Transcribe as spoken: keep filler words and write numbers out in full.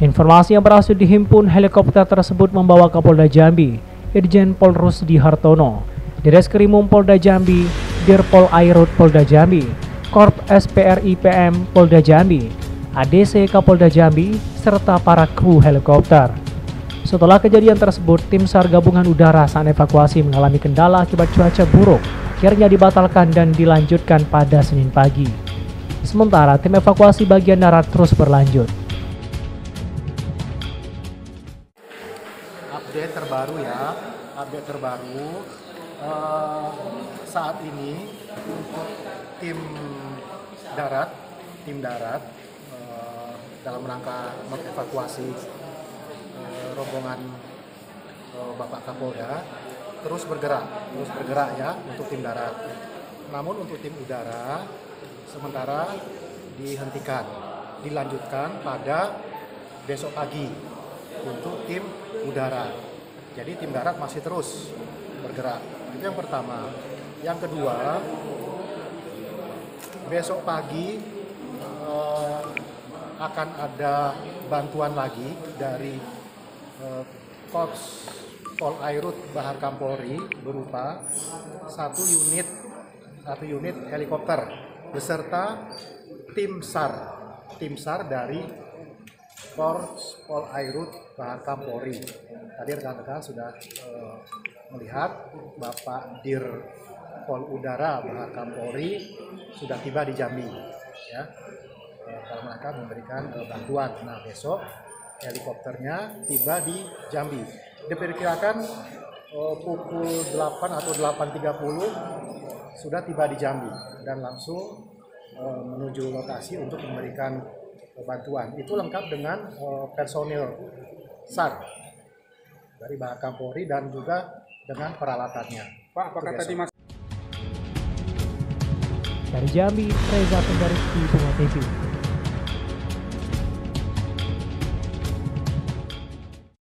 Informasi yang berhasil dihimpun, helikopter tersebut membawa Kapolda Jambi, Irjen Pol Rusdi Hartono, Direskrimum Polda Jambi, Dirpol Airut Polda Jambi, Korp S P R I P M Polda Jambi, A D C Kapolda Jambi, serta para kru helikopter. Setelah kejadian tersebut, tim SAR gabungan udara saat evakuasi mengalami kendala akibat cuaca buruk, akhirnya dibatalkan dan dilanjutkan pada Senin pagi. Sementara tim evakuasi bagian darat terus berlanjut. Update terbaru ya, update terbaru uh, saat ini untuk tim darat, tim darat uh, dalam rangka mengevakuasi uh, rombongan uh, Bapak Kapolda terus bergerak, terus bergerak ya untuk tim darat. Namun untuk tim udara sementara dihentikan, dilanjutkan pada besok pagi untuk tim udara. Jadi tim darat masih terus bergerak. Itu yang pertama. Yang kedua, besok pagi eh, akan ada bantuan lagi dari eh, Korps Pol Airut Bahar Kampolri berupa satu unit satu unit helikopter beserta tim SAR, tim SAR dari Korps Pol Airut Bahar Kampolri. Tadi rekan-rekan sudah uh, melihat Bapak Dir Pol Udara Bahar Kampolri sudah tiba di Jambi, ya, uh, dalam rangka memberikan uh, bantuan. Nah, besok helikopternya tiba di Jambi. Diperkirakan uh, pukul delapan atau delapan tiga puluh sudah tiba di Jambi dan langsung uh, menuju lokasi untuk memberikan bantuan. Itu lengkap dengan uh, personil SAR dari Bahar Kampolri dan juga dengan peralatannya. Pak, apakah tadi Mas? Dari Jambi, Reza Pendaris di Bunga T V.